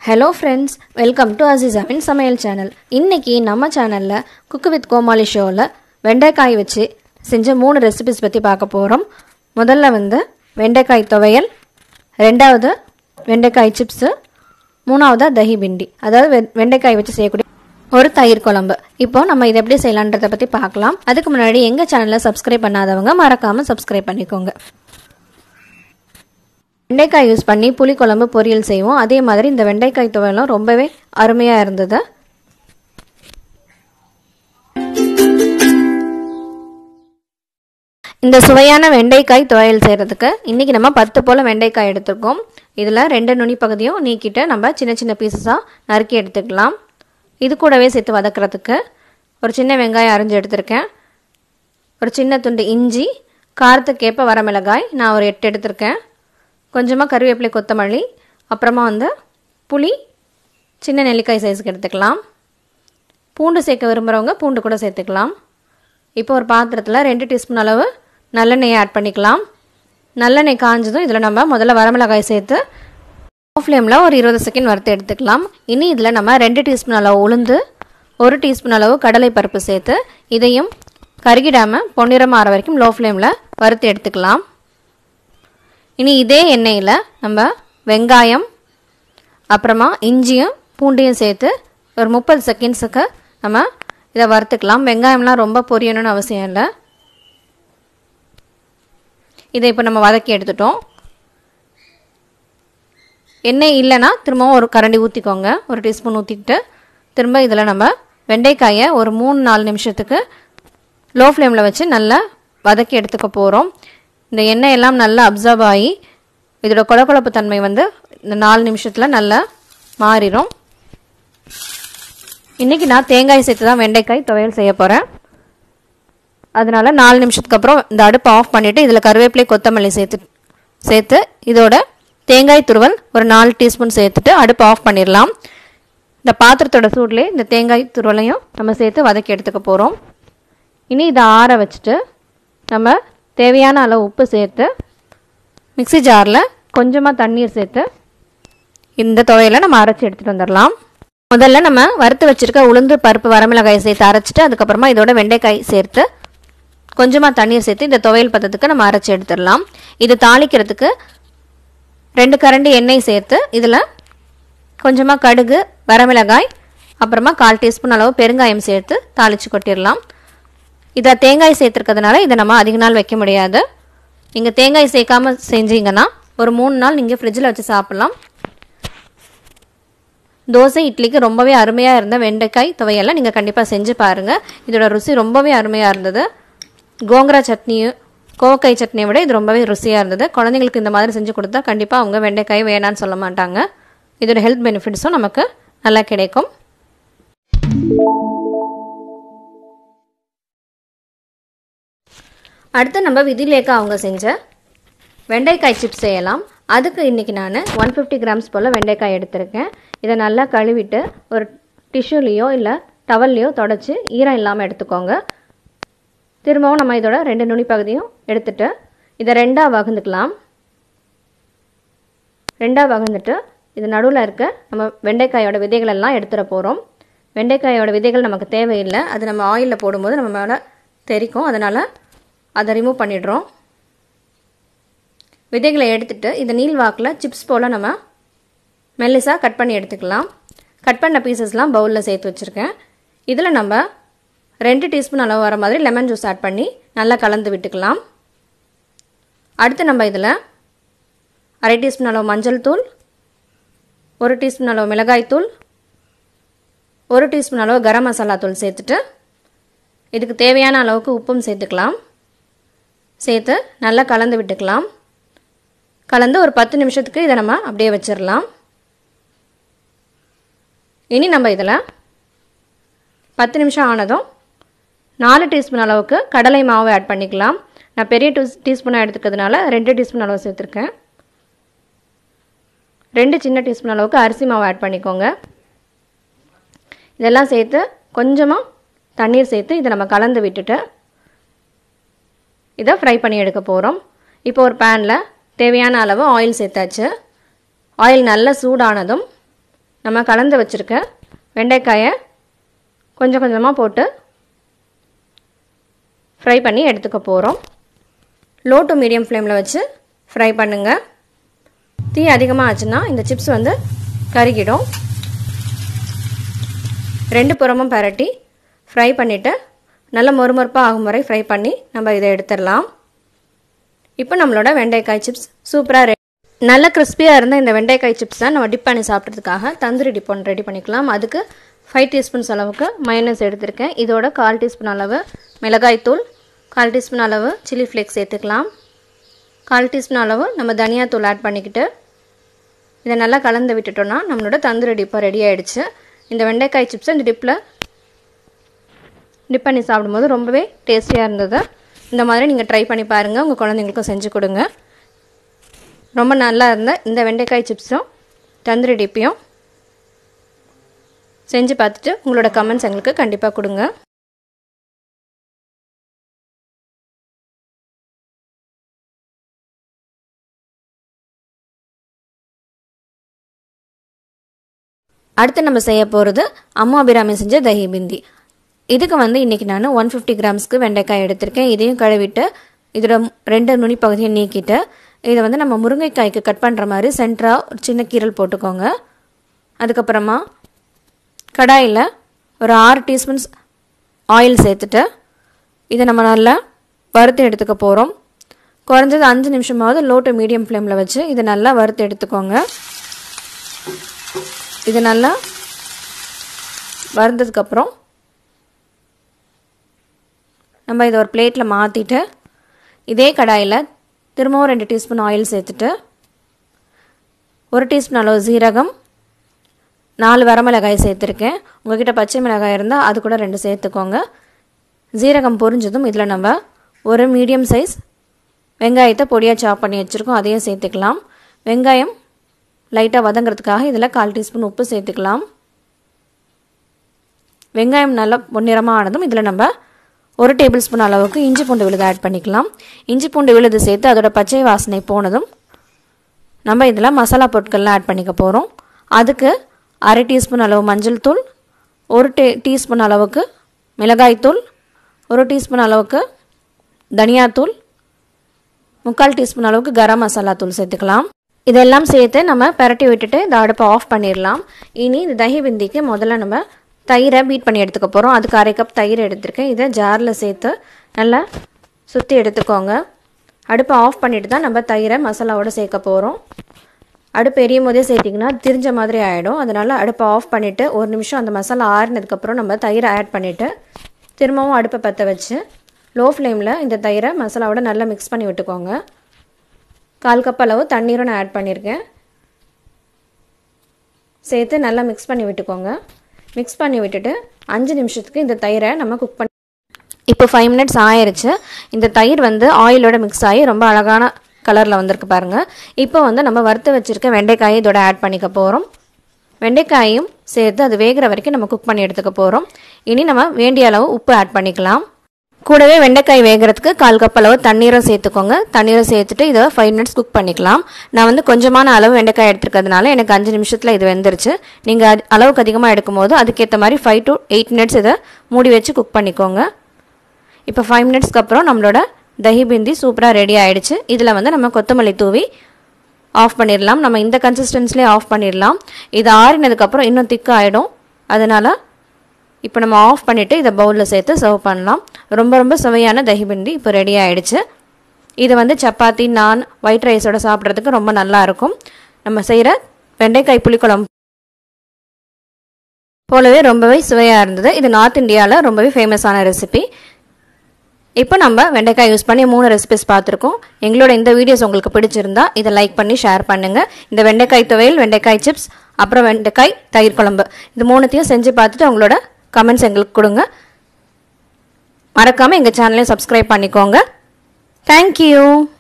Hello friends, welcome to Aziza's சமையல் channel. இன்னைக்கு நம்ம சேனல்ல குக் வித் கோமாளி ஷோல வெண்டைக்காய் வச்சு செஞ்ச 3 ரெசிபீஸ் பத்தி பார்க்க போறோம். முதல்ல வெண்டைக்காய் துவையல், இரண்டாவது வெண்டைக்காய் சிப்ஸ், மூணாவது தஹி பிண்டி. அதாவது வெண்டைக்காய் வச்சு செய்யக்கூடிய ஒரு தயிர் குழம்பு. இப்போ நம்ம இத எப்படி செய்யலாம்ன்றத பத்தி பார்க்கலாம். அதுக்கு முன்னாடி எங்க சேனலை சப்ஸ்கிரைப் பண்ணாதவங்க மறக்காம சப்ஸ்கிரைப் பண்ணிக்கோங்க. வெண்டைக்காய் யூஸ் பண்ணி புளி குழம்பு பொரியல் செய்வோம். அதே மாதிரி இந்த வெண்டைக்காய் துவையலும் ரொம்பவே அருமையா இருந்தது. இந்த சுவையான வெண்டைக்காய் துவையல் செய்யறதுக்கு இன்னைக்கு நம்ம 10 போல வெண்டைக்காய் எடுத்துக்கோம். இதுல 2 நுனி பகுதியும் நீக்கிட்டு நம்ம சின்ன சின்ன பீசஸா நறுக்கி எடுத்துக்கலாம். இது கூடவே சேர்த்து வதக்குறதுக்கு ஒரு சின்ன வெங்காயம் அரைஞ்சு எடுத்துர்க்கேன். ஒரு சின்ன துண்டு இஞ்சி, காரத்துக்கேற்ப வரமிளகாய் நான் ஒரு 8 எடுத்துர்க்கேன். கொஞ்சமாக கறிவேப்பிலை, கொத்தமல்லி, அப்புறமா புளி சின்ன நெல்லிக்காய் சைஸுக்கு எடுத்துக்கலாம். பூண்டு சேர்க்க விரும்புகிறவங்க பூண்டு கூட சேர்த்துக்கலாம். இப்போ ஒரு பாத்திரத்தில் 2 டீஸ்பூன் அளவு நல்லெண்ணெய் ஆட் பண்ணிக்கலாம். நல்லெண்ணெய் காஞ்சதும் இதில் நம்ம முதல்ல வரமிளகாய் சேர்த்து ஃப்ளேமில் ஒரு 20 செகண்ட் வறுத்து எடுத்துக்கலாம். இனி இதில் நம்ம 2 டீஸ்பூன் அளவு உளுந்து, 1 டீஸ்பூன் அளவு கடலை பருப்பு சேர்த்து இதையும் கருகிடாமல் பொன்னிறமாக ஆற வரைக்கும் லோ ஃப்ளேமில் வறுத்து எடுத்துக்கலாம். இனி இதே எண்ணெயில் நம்ம வெங்காயம், அப்புறமா இஞ்சியும் பூண்டையும் சேர்த்து ஒரு 30 செகண்ட்ஸுக்கு நம்ம இதை வறுத்துக்கலாம். வெங்காயம்லாம் ரொம்ப பொரியணும்னு அவசியம் இல்லை. இதை இப்போ நம்ம வதக்கி எடுத்துட்டோம். எண்ணெய் இல்லைன்னா திரும்பவும் ஒரு கரண்டி ஊற்றிக்கோங்க. ஒரு டீஸ்பூன் ஊற்றிக்கிட்டு திரும்ப இதில் நம்ம வெண்டைக்காயை ஒரு 3-4 நிமிஷத்துக்கு லோ ஃப்ளேமில் வச்சு நல்லா வதக்கி எடுத்துக்க போகிறோம். இந்த எண்ணெய் எல்லாம் நல்லா அப்சர்வ் ஆகி இதோட கொழக்கொழப்பு தன்மை இந்த 4 நிமிஷத்தில் நல்லா மாறிடும். இன்றைக்கி நான் தேங்காய் சேர்த்து தான் வெண்டைக்காய் துவையல் செய்ய போகிறேன். அதனால் 4 நிமிஷத்துக்கு அப்புறம் இந்த அடுப்பை ஆஃப் பண்ணிவிட்டு இதில் கருவேப்பிலை, கொத்தமல்லி சேர்த்து இதோட தேங்காய் துருவல் ஒரு 4 டீஸ்பூன் சேர்த்துட்டு அடுப்பை ஆஃப் பண்ணிடலாம். இந்த பாத்திரத்தோட சூட்லேயே இந்த தேங்காய் துருவலையும் நம்ம சேர்த்து வதக்கி எடுத்துக்க போகிறோம். இனி இதை ஆற வச்சுட்டு நம்ம தேவையான அளவு உப்பு சேர்த்து மிக்ஸி ஜாரில் கொஞ்சமாக தண்ணீர் சேர்த்து இந்த துவையலை நம்ம அரைச்சி எடுத்துகிட்டு வந்துடலாம். முதல்ல நம்ம வறுத்து வச்சுருக்க உளுந்து, பருப்பு, வரமிளகாய் சேர்த்து அரைச்சிட்டு அதுக்கப்புறமா இதோட வெண்டைக்காய் சேர்த்து கொஞ்சமாக தண்ணீர் சேர்த்து இந்த துவையல் பதத்துக்கு நம்ம அரைச்சி எடுத்துடலாம். இது தாளிக்கிறதுக்கு 2 கரண்டி எண்ணெய் சேர்த்து இதில் கொஞ்சமாக கடுகு, வரமிளகாய், அப்புறமா 1/4 டீஸ்பூன் அளவு பெருங்காயம் சேர்த்து தாளித்து கொட்டிடலாம். இதை தேங்காய் சேர்த்துருக்கிறதுனால இதை நம்ம அதிக நாள் வைக்க முடியாது. நீங்கள் தேங்காய் சேர்க்காமல் செஞ்சீங்கன்னா ஒரு 3 நாள் நீங்கள் ஃப்ரிட்ஜில் வச்சு சாப்பிட்லாம். தோசை, இட்லிக்கு ரொம்பவே அருமையாக இருந்த வெண்டைக்காய் துவையெல்லாம் நீங்கள் கண்டிப்பாக செஞ்சு பாருங்கள். இதோட ருசி ரொம்பவே அருமையாக இருந்தது. கோங்கரா சட்னியும் கோவக்காய் சட்னியை விட இது ரொம்பவே ருசியாக இருந்தது. குழந்தைங்களுக்கு இந்த மாதிரி செஞ்சு கொடுத்தா கண்டிப்பாக அவங்க வெண்டைக்காய் வேணான்னு சொல்ல மாட்டாங்க. இதோட ஹெல்த் பெனிஃபிட்ஸும் நமக்கு நல்லா கிடைக்கும். அடுத்து நம்ம விதிலேக்கா அவங்க செஞ்ச வெண்டைக்காய் சிப்ஸ் செய்யலாம். அதுக்கு இன்றைக்கி நான் 150 கிராம்ஸ் போல் வெண்டைக்காய் எடுத்திருக்கேன். இதை நல்லா கழுவிட்டு ஒரு டிஷ்யூலேயோ இல்லை டவல்லையோ தொடச்சி ஈரம் இல்லாமல் எடுத்துக்கோங்க. திரும்பவும் நம்ம இதோட 2 நுனி பகுதியும் எடுத்துட்டு இதை 2ஆக வகுந்துக்கலாம். 2ஆக வகுந்துட்டு இது நடுவில் இருக்க நம்ம வெண்டைக்காயோட விதைகள் எல்லாம் எடுத்துட போகிறோம். வெண்டைக்காயோட விதைகள் நமக்கு தேவையில்லை. அது நம்ம ஆயிலில் போடும்போது நம்ம மேலே தெரிக்கும். அதனால் அதை ரிமூவ் பண்ணிடுறோம். விதைகளை எடுத்துட்டு இதை நீள் வாக்கில் சிப்ஸ் போல் நம்ம மெல்லிஸாக கட் பண்ணி எடுத்துக்கலாம். கட் பண்ண பீசஸ்லாம் பவுலில் சேர்த்து வச்சுருக்கேன். இதில் நம்ம 2 டீஸ்பூன் அளவு வர மாதிரி லெமன் ஜூஸ் ஆட் பண்ணி நல்லா கலந்து விட்டுக்கலாம். அடுத்து நம்ம இதில் 1/2 டீஸ்பூன் அளவு மஞ்சள் தூள், 1 டீஸ்பூன் அளவு மிளகாய் தூள், 1 டீஸ்பூன் அளவு கரம் மசாலா தூள் சேர்த்துட்டு இதுக்கு தேவையான அளவுக்கு உப்பும் சேர்த்துக்கலாம். சேர்த்து நல்லா கலந்து விட்டுக்கலாம். கலந்து ஒரு 10 நிமிஷத்துக்கு இதை நம்ம அப்படியே வச்சிடலாம். இனி நம்ம இதில் 10 நிமிஷம் ஆனதும் 4 டீஸ்பூன் அளவுக்கு கடலை மாவு ஆட் பண்ணிக்கலாம். நான் பெரிய டீஸ்பூனாக எடுத்துக்கிறதுனால 2 டீஸ்பூன் அளவு சேர்த்துருக்கேன். 2 சின்ன டீஸ்பூன் அளவுக்கு அரிசி மாவு ஆட் பண்ணிக்கோங்க. இதெல்லாம் சேர்த்து கொஞ்சமாக தண்ணீர் சேர்த்து இதை நம்ம கலந்து விட்டுட்டு இதை ஃப்ரை பண்ணி எடுக்க போகிறோம். இப்போ ஒரு பேனில் தேவையான அளவு ஆயில் சேர்த்தாச்சு. ஆயில் நல்லா சூடானதும் நம்ம கலந்து வச்சுருக்க வெண்டைக்காயை கொஞ்சம் கொஞ்சமாக போட்டு ஃப்ரை பண்ணி எடுத்துக்க போகிறோம். லோ டு மீடியம் ஃப்ளேமில் வச்சு ஃப்ரை பண்ணுங்கள். தீ அதிகமாக ஆச்சுன்னா இந்த சிப்ஸ் வந்து கருகிடும். 2 புறமும் பரட்டி ஃப்ரை பண்ணிவிட்டு நல்ல மொறுமொறுப்பாக ஆகும் வரை ஃப்ரை பண்ணி நம்ம இதை எடுத்துடலாம். இப்போ நம்மளோட வெண்டைக்காய் சிப்ஸ் சூப்பராக நல்ல கிறிஸ்பியாக இருந்த இந்த வெண்டைக்காய் சிப்ஸை நம்ம டிப் பண்ணி சாப்பிட்றதுக்காக தந்தூரி டிப் ஒன்று ரெடி பண்ணிக்கலாம். அதுக்கு 5 டீஸ்பூன்ஸ் அளவுக்கு மயோனைஸ் எடுத்திருக்கேன். இதோட 1/4 டீஸ்பூன் அளவு மிளகாய்த்தூள், 1/4 டீஸ்பூன் அளவு சில்லி ஃப்ளேக்ஸ் சேர்த்துக்கலாம். 1/4 டீஸ்பூன் அளவு நம்ம தனியாத்தூள் ஆட் பண்ணிக்கிட்டு இதை நல்லா கலந்து விட்டுட்டோன்னா நம்மளோட தந்தூரி டிப்பை ரெடி ஆகிடுச்சு. இந்த வெண்டைக்காய் சிப்ஸை இந்த டிப் பண்ணி சாப்பிடும்போது ரொம்பவே டேஸ்டியாக இருந்தது. இந்த மாதிரி நீங்கள் ட்ரை பண்ணி பாருங்கள். உங்கள் குழந்தைங்களுக்கும் செஞ்சு கொடுங்க. ரொம்ப நல்லா இருந்த இந்த வெண்டைக்காய் சிப்ஸும் தந்தூரி டிப்பையும் செஞ்சு பார்த்துட்டு உங்களோட கமெண்ட்ஸ் எங்களுக்கு கண்டிப்பாக கொடுங்க. அடுத்து நம்ம செய்ய போகிறது அம்மா அபிராமி செஞ்ச தஹி பிந்தி. இதுக்கு வந்து இன்றைக்கி நான் 150 கிராம்ஸ்க்கு வெண்டைக்காய் எடுத்திருக்கேன். இதையும் கழுவிட்டு இதோட 2 நுனி பகுதியை நீக்கிட்டு இதை வந்து நம்ம முருங்கைக்காய்க்கு கட் பண்ணுற மாதிரி சென்டராக ஒரு சின்ன கீரல் போட்டுக்கோங்க. அதுக்கப்புறமா கடாயில் ஒரு 6 டீஸ்பூன்ஸ் ஆயில் சேர்த்துட்டு இதை நம்ம நல்லா வறுத்து எடுத்துக்க போகிறோம். குறைஞ்சது 5 நிமிஷமாவது லோ டு மீடியம் ஃப்ளேமில் வச்சு இதை நல்லா வறுத்து எடுத்துக்கோங்க. இது நல்லா வறுத்ததுக்கப்புறம் நம்ம இதை ஒரு பிளேட்டில் மாற்றிட்டு இதே கடாயில் திரும்பவும் 2 டீஸ்பூன் ஆயில் சேர்த்துட்டு 1 டீஸ்பூன் அளவு சீரகம், 4 வரமிளகாய் சேர்த்துருக்கேன். உங்கள்கிட்ட பச்சை மிளகாய் இருந்தால் அது கூட 2 சேர்த்துக்கோங்க. சீரகம் பொரிஞ்சதும் இதில் நம்ம ஒரு மீடியம் சைஸ் வெங்காயத்தை பொடியாக சாப் பண்ணி வச்சுருக்கோம். அதையும் சேர்த்துக்கலாம். வெங்காயம் லைட்டாக வதங்கிறதுக்காக இதில் 1/4 டீஸ்பூன் உப்பு சேர்த்துக்கலாம். வெங்காயம் நல்லா பொன்னிறமாக ஆனதும் இதில் நம்ம 1 டேபிள் ஸ்பூன் அளவுக்கு இஞ்சி பூண்டு விழுது ஆட் பண்ணிக்கலாம். இஞ்சி பூண்டு விழுது சேர்த்து அதோட பச்சை வாசனை போனதும் நம்ம இதில் மசாலா பொருட்கள்லாம் ஆட் பண்ணிக்க போகிறோம். அதுக்கு 1/2 டீஸ்பூன் அளவு மஞ்சள் தூள், 1 டீஸ்பூன் அளவுக்கு மிளகாய்த்தூள், 1 டீஸ்பூன் அளவுக்கு தனியாத்தூள், 3/4 டீஸ்பூன் அளவுக்கு கரம் மசாலா தூள் சேர்த்துக்கலாம். இதெல்லாம் சேர்த்து நம்ம பரட்டி விட்டுட்டு இந்த அடுப்பை ஆஃப் பண்ணிடலாம். இனி இந்த தஹி பிந்திக்கு முதல்ல நம்ம தயிரை பீட் பண்ணி எடுத்துக்க போகிறோம். அதுக்கு 1/2 கப் தயிர் எடுத்துருக்கேன். இதை ஜாரில் சேர்த்து நல்லா சுற்றி எடுத்துக்கோங்க. அடுப்பை ஆஃப் பண்ணிவிட்டு தான் நம்ம தயிரை மசாலாவோடு சேர்க்க போகிறோம். அடுப்பு எரியும் போதே சேர்த்திங்கன்னா திரிஞ்ச மாதிரி ஆகிடும். அதனால் அடுப்பை ஆஃப் பண்ணிவிட்டு 1 நிமிஷம் அந்த மசாலா ஆறினதுக்கப்புறம் நம்ம தயிரை ஆட் பண்ணிவிட்டு திரும்பவும் அடுப்பை பற்ற வச்சு லோ ஃப்ளேமில் இந்த தயிரை மசாலாவோட நல்லா மிக்ஸ் பண்ணி விட்டுக்கோங்க. 1/4 கப் அளவு தண்ணீரும் நான் ஆட் பண்ணியிருக்கேன். சேர்த்து நல்லா மிக்ஸ் பண்ணி விட்டுக்கோங்க. மிக்ஸ் பண்ணி விட்டுட்டு 5 நிமிஷத்துக்கு இந்த தயிரை நம்ம குக் பண்ணி இப்போ 5 மினிட்ஸ் ஆயிடுச்சு. இந்த தயிர் வந்து ஆயிலோட மிக்ஸ் ஆகி ரொம்ப அழகான கலரில் வந்திருக்கு பாருங்கள். இப்போ வந்து நம்ம வறுத்து வச்சுருக்க வெண்டைக்காயை இதோட ஆட் பண்ணிக்க போகிறோம். வெண்டைக்காயும் சேர்த்து அது வேகிற வரைக்கும் நம்ம குக் பண்ணி எடுத்துக்க போகிறோம். இனி நம்ம வேண்டிய அளவு உப்பு ஆட் பண்ணிக்கலாம். கூடவே வெண்டைக்காய் வேகிறதுக்கு 1/4 கப் அளவு தண்ணீரும் சேர்த்துக்கோங்க. தண்ணீரை சேர்த்துட்டு இதை 5 மினிட்ஸ் குக் பண்ணிக்கலாம். நான் வந்து கொஞ்சமான அளவு வெண்டைக்காய் எடுத்துருக்கிறதுனால எனக்கு 5 நிமிஷத்தில் இது வெந்துருச்சு. நீங்கள் அளவுக்கு அதிகமாக எடுக்கும் போது அதுக்கேற்ற மாதிரி 5 to 8 மினிட்ஸ் இதை மூடி வச்சு குக் பண்ணிக்கோங்க. இப்போ 5 மினிட்ஸ்க்கு அப்புறம் நம்மளோட தஹி பிந்தி சூப்பராக ரெடி ஆகிடுச்சு. இதில் வந்து நம்ம கொத்தமல்லி தூவி ஆஃப் பண்ணிடலாம். நம்ம இந்த கன்சிஸ்டன்ஸ்லேயே ஆஃப் பண்ணிடலாம். இது ஆறினதுக்கப்புறம் இன்னும் திக்காக ஆகிடும். அதனால் இப்போ நம்ம ஆஃப் பண்ணிவிட்டு இதை பவுலில் சேர்த்து சர்வ் பண்ணலாம். ரொம்ப ரொம்ப சுவையான தஹி பிந்தி இப்போ ரெடி ஆகிடுச்சு. இது வந்து சப்பாத்தி, நான், ஒயிட் ரைஸோட சாப்பிட்றதுக்கு ரொம்ப நல்லாயிருக்கும். நம்ம செய்கிற வெண்டைக்காய் புளிக்குழம்பு போலவே ரொம்பவே சுவையாக இருந்தது. இது நார்த் இந்தியாவில் ரொம்பவே ஃபேமஸான ரெசிபி. இப்போ நம்ம வெண்டைக்காய் யூஸ் பண்ணி 3 ரெசிபிஸ் பார்த்துருக்கோம். எங்களோட இந்த வீடியோஸ் உங்களுக்கு பிடிச்சிருந்தா இதை லைக் பண்ணி ஷேர் பண்ணுங்கள். இந்த வெண்டைக்காய் துவையல், வெண்டைக்காய் சிப்ஸ், அப்புறம் வெண்டைக்காய் தயிர் குழம்பு இது 3த்தையும் செஞ்சு பார்த்துட்டு உங்களோட கமெண்ட்ஸ் எங்களுக்கு கொடுங்க. மறக்காமல் எங்கள் சேனலையும் சப்ஸ்கிரைப் பண்ணிக்கோங்க. தேங்க்யூ.